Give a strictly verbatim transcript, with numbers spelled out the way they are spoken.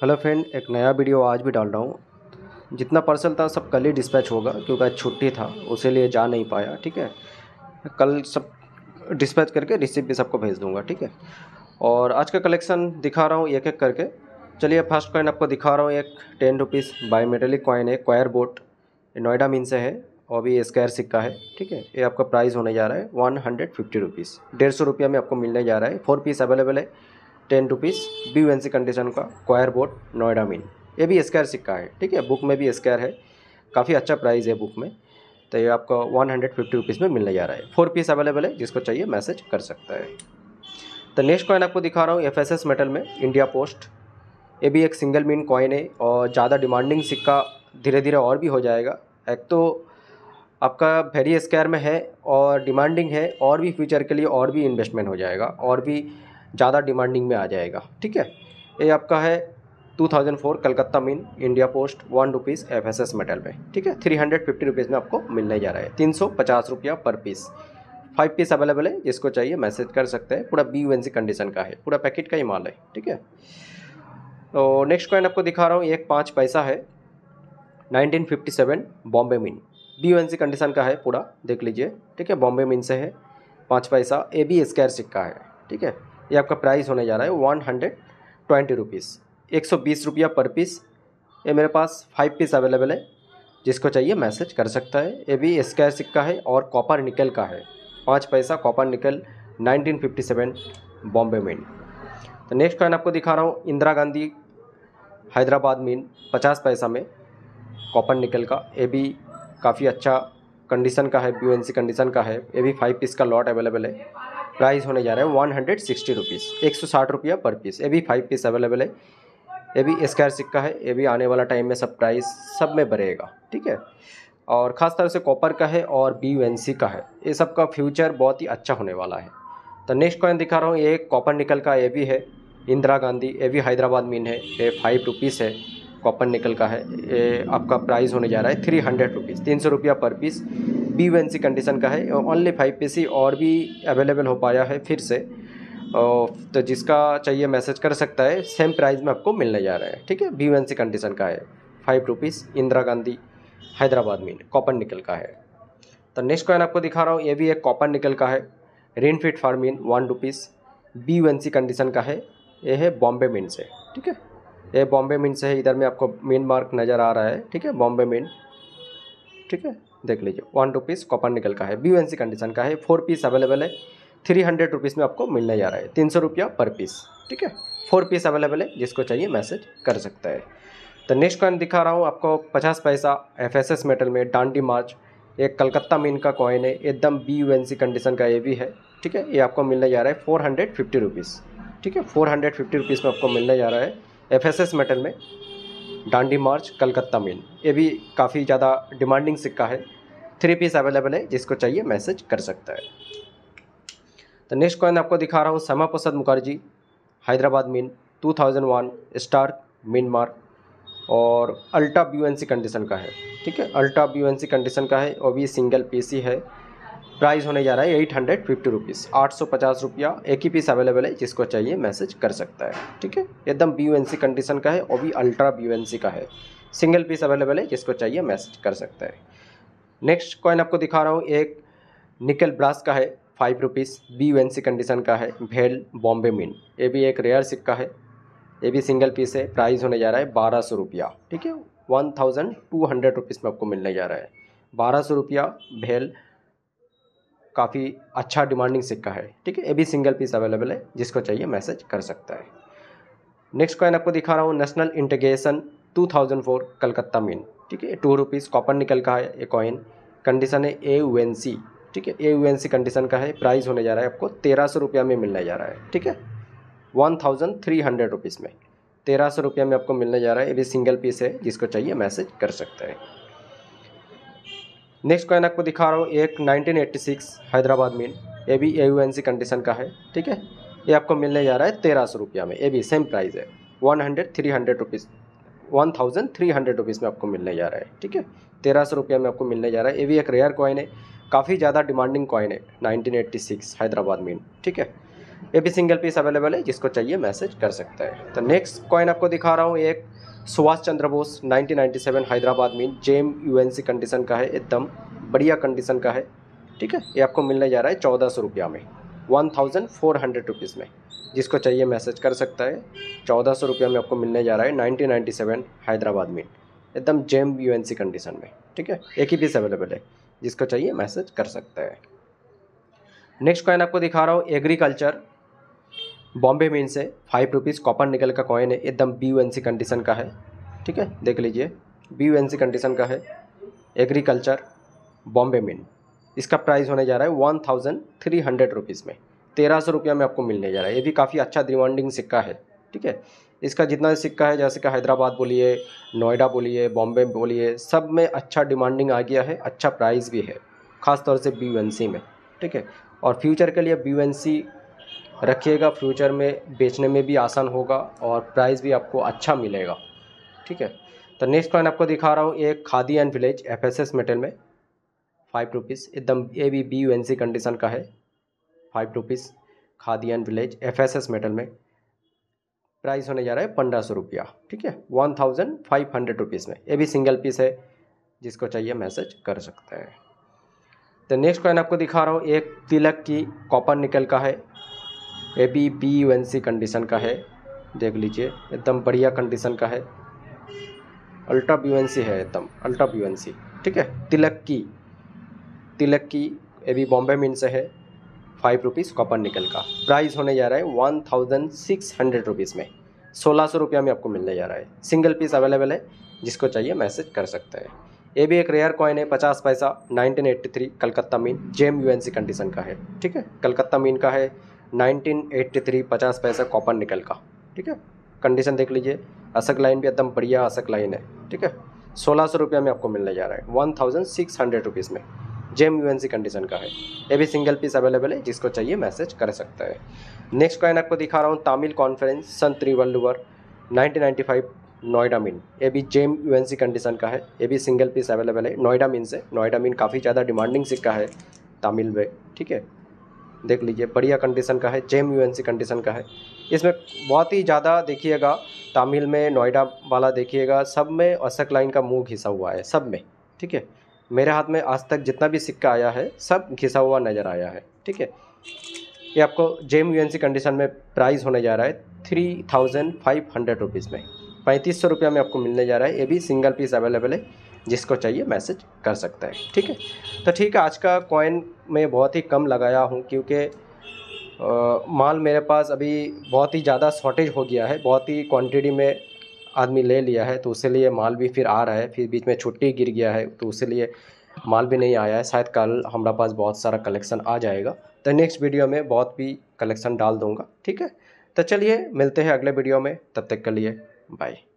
Hello friend, एक नया video आज भी डाल रहा हूँ। जितना पार्सल था सब कल ही डिस्पैच होगा क्योंकि आज छुट्टी था, उसी लिए जा नहीं पाया। ठीक है, कल सब डिस्पैच करके रिसिप्ट भी सबको भेज दूंगा। ठीक है, और आज का कलेक्शन दिखा रहा हूँ एक एक करके। चलिए, फर्स्ट कॉइन आपको दिखा रहा हूँ। एक ten rupees by metallic coin है, क्वायर बोट, नोएडा मीन से है और भी स्क्वायर सिक्का है। ठीक है, ये आपका प्राइस होने जा रहा है वन हंड्रेड फिफ्टी रुपीज़, डेढ़ सौ रुपया में आपको मिलने जा रहा है। फोर पीस अवेलेबल है, ten rupees B one C condition का क्वायर बोर्ड नोएडा मीन। ये भी स्क्वायर सिक्का है। ठीक है, बुक में भी स्क्वायर है, काफ़ी अच्छा प्राइस है बुक में। तो ये आपको वन हंड्रेड फिफ्टी रुपीज़ में मिलने जा रहा है। फोर पीस अवेलेबल है, जिसको चाहिए मैसेज कर सकता है। तो नेक्स्ट कॉइन आपको दिखा रहा हूँ एफ एस एस मेटल में, इंडिया पोस्ट। ये भी एक सिंगल मीन कॉइन है और ज़्यादा डिमांडिंग सिक्का धीरे धीरे और भी हो जाएगा। एक तो आपका वेरी स्क्वायर में है और डिमांडिंग है, और भी फ्यूचर के लिए और भी इन्वेस्टमेंट हो जाएगा और भी ज़्यादा डिमांडिंग में आ जाएगा। ठीक है, ये आपका है two thousand four Calcutta mint, India post, one rupees F S S metal में। ठीक है, थ्री हंड्रेड फिफ्टी रुपीज़ में आपको मिलने जा रहा है, तीन सौ पचास रुपया per piece. Five piece available है, जिसको चाहिए मैसेज कर सकते हैं। पूरा बी वन सी कंडीशन का है, पूरा पैकेट का ही माल है। ठीक है, तो नेक्स्ट कॉइन आपको दिखा रहा हूँ, एक पाँच पैसा है, nineteen fifty seven Bombay mint, B one C condition का है पूरा, देख लीजिए। ठीक है, बॉम्बे मीन से है, पाँच पैसा, ए बी स्क्वायर सिक्का है। ठीक है, ये आपका प्राइस होने जा रहा है वन हंड्रेड ट्वेंटी रुपीज़, एक सौ बीस रुपया पर पीस। ये मेरे पास फाइव पीस अवेलेबल है, जिसको चाहिए मैसेज कर सकता है। ये भी स्क्वायर सिक्का है और कॉपर निकल का है, पाँच पैसा copper nickel, nineteen fifty seven Bombay mint. तो नेक्स्ट कॉइन आपको दिखा रहा हूँ, इंदिरा गांधी हैदराबाद मीन, पचास पैसा में, कॉपर निकल का। ये भी काफ़ी अच्छा कंडीशन का है, बी वन सी कंडीशन का है। ये भी फाइव पीस का लॉट अवेलेबल है, प्राइस होने जा रहा है वन हंड्रेड सिक्सटी रुपीज़, एक सौ साठ रुपया पर पीस। ये भी फाइव पीस अवेलेबल है। ये भी स्क्वायर सिक्का है। ये भी आने वाला टाइम में सब प्राइस सब में बढ़ेगा। ठीक है, और ख़ास तरह से कॉपर का है और बी वन सी का है। ये सब का फ्यूचर बहुत ही अच्छा होने वाला है। तो नेक्स्ट कॉइन दिखा रहा हूँ, ये कॉपर निकल का, ये भी है इंदिरा गांधी। ये भी हैदराबाद मीन है, ये फाइव रुपीज़ है, कॉपर निकल का है। ये आपका प्राइस होने जा रहा है थ्री हंड्रेड रुपीज़, तीन सौ रुपया per piece, B one C condition का है। ओनली फाइव पीस ही और भी अवेलेबल हो पाया है फिर से, तो जिसका चाहिए मैसेज कर सकता है। सेम प्राइस में आपको मिलने जा रहा है। ठीक है, बी वन सी कंडीशन का है, five rupees, Indira Gandhi Hyderabad mint, copper nickel का है। तो नेक्स्ट कॉइन आपको दिखा रहा हूँ, ये भी एक कॉपर निकल का है, rainfed farming, one rupees, B one C condition का है। ये है बॉम्बे मीन से। ठीक है, ये बॉम्बे मीन से है, इधर में आपको मीन मार्क नज़र आ रहा है। ठीक है, बॉम्बे मीन। ठीक है, देख लीजिए, वन रुपीज़ कॉपर निकल का है, बी वन सी कंडीशन का है। फोर पीस अवेलेबल है, थ्री हंड्रेड रुपीज़ में आपको मिलने जा रहा है, तीन सौ रुपया पर पीस। ठीक है, फोर पीस अवेलेबल है, जिसको चाहिए मैसेज कर सकता है। तो नेक्स्ट कॉइन दिखा रहा हूँ आपको, पचास पैसा एफ एस एस मेटल में, डांडी मार्च, एक कलकत्ता मीन का कॉइन है, एकदम बी वन सी कंडीशन का ये भी है। ठीक है, ये आपको मिलने जा रहा है फोर हंड्रेड फिफ्टी रुपीज़। ठीक है, फोर हंड्रेड फिफ्टी रुपीज़ में आपको मिलने जा रहा है, एफ एस एस मेटल में, डांडी मार्च, कलकत्ता मीन। ये भी काफ़ी ज़्यादा डिमांडिंग सिक्का है, थ्री पीस अवेलेबल है, जिसको चाहिए मैसेज कर सकता है। तो नेक्स्ट कॉइन आपको दिखा रहा हूँ, Shyama Prasad Mukherjee Hyderabad mint, two thousand one star mint mark और ultra B one C condition का है। ठीक है, ultra B one C condition का है और भी सिंगल पीस ही है। प्राइस होने जा रहा है एट हंड्रेड फिफ्टी रुपीज़, आठ सौ पचास रुपया। एक ही पीस अवेलेबल है, जिसको चाहिए मैसेज कर सकता है। ठीक है, एकदम बी वन सी कंडीशन का है और भी अल्ट्रा बी वन सी का है, सिंगल पीस अवेलेबल है, जिसको चाहिए मैसेज कर सकता है। नेक्स्ट कॉइन आपको दिखा रहा हूँ, एक निकल ब्रास का है, five rupees, B one C condition का है, भेल बॉम्बे मीन। ये भी एक रेयर सिक्का है, ये भी सिंगल पीस है। प्राइस होने जा रहा है बारह सौ रुपया। ठीक है, one thousand two hundred rupees में आपको मिलने जा रहा है, बारह सौ रुपया भेल, काफ़ी अच्छा डिमांडिंग सिक्का है। ठीक है, ये भी सिंगल पीस अवेलेबल है, जिसको चाहिए मैसेज कर सकता है। नेक्स्ट कॉइन आपको दिखा रहा हूँ, national integration two thousand four Calcutta mint. ठीक है, टू रुपीज़ कॉपर निकल का है ये कॉइन, कंडीशन है ए यू एन सी। ठीक है, A U N C condition का है। प्राइस होने जा रहा है आपको तेरह सौ रुपया में मिलने जा रहा है। ठीक है, one thousand three hundred rupees में, तेरह सौ रुपया में आपको मिलने जा रहा है। ये भी सिंगल पीस है, जिसको चाहिए मैसेज कर सकता है। नेक्स्ट कॉइन आपको दिखा रहा हूँ, एक nineteen eighty six Hyderabad mint, ये भी A U N C condition का है। ठीक है, ये आपको मिलने जा रहा है तेरह सौ रुपया में। ये भी सेम प्राइस है, one hundred three hundred rupees, one thousand three hundred rupees में आपको मिलने जा रहा है। ठीक है, तेरह सौ रुपया में आपको मिलने जा रहा है। ये भी एक रेयर कॉइन है, काफ़ी ज़्यादा डिमांडिंग कॉइन है, nineteen eighty six Hyderabad mint. ठीक है, ये भी सिंगल पीस अवेलेबल है, जिसको चाहिए मैसेज कर सकता है। तो नेक्स्ट कॉइन आपको दिखा रहा हूँ, एक Subhash Chandra Bose nineteen ninety seven Hyderabad में जेम यूएनसी कंडीशन का है, एकदम बढ़िया कंडीशन का है, ठीक है। ये आपको मिलने जा रहा है चौदह सौ रुपया में, one thousand four hundred rupees में, जिसको चाहिए मैसेज कर सकता है। चौदह सौ रुपया में आपको मिलने जा रहा है नाइनटीन नाइंटी सेवन हैदराबाद में, एकदम जेम यूएनसी कंडीशन में, ठीक है। एक ही पीस अवेलेबल है, जिसको चाहिए मैसेज कर सकता है। नेक्स्ट कॉइन आपको दिखा रहा हूँ, एग्रीकल्चर बॉम्बे मिंट से फाइव रुपीज़ कॉपर निकल का कॉइन है, एकदम B U N C condition का है, ठीक है। देख लीजिए B U N C condition का है, एग्रीकल्चर बॉम्बे मिंट। इसका प्राइस होने जा रहा है one thousand three hundred rupees में, तेरह सौ रुपया में आपको मिलने जा रहा है। ये भी काफ़ी अच्छा डिमांडिंग सिक्का है, ठीक है। इसका जितना सिक्का है, जैसे कि हैदराबाद बोलिए, नोएडा बोलिए, बॉम्बे बोलिए, सब में अच्छा डिमांडिंग आ गया है, अच्छा प्राइस भी है, ख़ास तौर से बी यू एन सी में, ठीक है। और फ्यूचर के लिए बी यू एन सी रखिएगा, फ्यूचर में बेचने में भी आसान होगा और प्राइस भी आपको अच्छा मिलेगा, ठीक है। तो नेक्स्ट कॉइन आपको दिखा रहा हूँ, एक Khadi and village F S S metal में फाइव रुपीज़, एकदम ये भी B U N C condition का है, five rupees Khadi and village F S S metal में। प्राइस होने जा रहा है पंद्रह सौ रुपया, ठीक है, one thousand five hundred rupees में। ये भी सिंगल पीस है, जिसको चाहिए मैसेज कर सकता है। तो नेक्स्ट कॉइन आपको दिखा रहा हूँ, एक तिलक की कॉपर निकल का है, ये भी B U N C condition का है, देख लीजिए एकदम बढ़िया कंडीशन का है, ultra B U N C है, एकदम ultra B U N C, ठीक है। तिलक की तिलक की ये भी बॉम्बे मिंट से है, फाइव रुपीज़ कॉपर निकल का। प्राइस होने जा रहा है one thousand six hundred rupees में, सोलह सौ रुपया में आपको मिलने जा रहा है। सिंगल पीस अवेलेबल है, जिसको चाहिए मैसेज कर सकता है। ये भी एक रेयर कॉइन है, पचास पैसा, nineteen eighty three Calcutta mint, gem U N C condition का है, ठीक है। कलकत्ता मीन का है, नाइनटीन एट्टी थ्री, पचास पैसा कॉपर निकल का, ठीक है। कंडीशन देख लीजिए, अशक लाइन भी एकदम बढ़िया अशक लाइन है, ठीक है। सोलह सौ रुपया में आपको मिलने जा रहा है, one thousand six hundred rupees में, gem U N C condition का है। ये भी सिंगल पीस अवेलेबल है, जिसको चाहिए मैसेज कर सकता है। नेक्स्ट कॉइन आपको दिखा रहा हूँ, तामिल कॉन्फ्रेंस सन Thiruvalluvar nineteen ninety five Noida mint, ये भी gem U N C condition का है। ये भी सिंगल पीस अवेलेबल है, नोएडा मिन से। नोएडा मिन काफ़ी ज़्यादा डिमांडिंग सिक्का है तामिल में, ठीक है। देख लीजिए बढ़िया कंडीशन का है, gem U N C condition का है। इसमें बहुत ही ज़्यादा देखिएगा, तामिल में नोएडा वाला देखिएगा, सब में अशक लाइन का मुंह घिसा हुआ है, सब में, ठीक है। मेरे हाथ में आज तक जितना भी सिक्का आया है, सब घिसा हुआ नज़र आया है, ठीक है। ये आपको gem U N C condition में प्राइस होने जा रहा है three thousand five hundred rupees में, पैंतीस सौ रुपया में आपको मिलने जा रहा है। ये भी सिंगल पीस अवेलेबल है, जिसको चाहिए मैसेज कर सकता है, ठीक है। तो ठीक है, आज का कॉइन मैं बहुत ही कम लगाया हूँ, क्योंकि माल मेरे पास अभी बहुत ही ज़्यादा शॉर्टेज हो गया है, बहुत ही क्वांटिटी में आदमी ले लिया है, तो उसके लिए माल भी फिर आ रहा है, फिर बीच में छुट्टी गिर गया है, तो उसके लिए माल भी नहीं आया है। शायद कल हमारे पास बहुत सारा कलेक्शन आ जाएगा, तो नेक्स्ट वीडियो में बहुत भी कलेक्शन डाल दूँगा, ठीक है। तो चलिए मिलते हैं अगले वीडियो में, तब तक के लिए बाय।